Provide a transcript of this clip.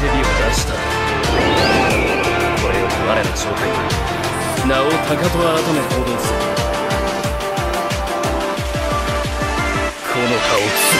蛇を出した。これより我ら正体名を高と改め報道する。この葉を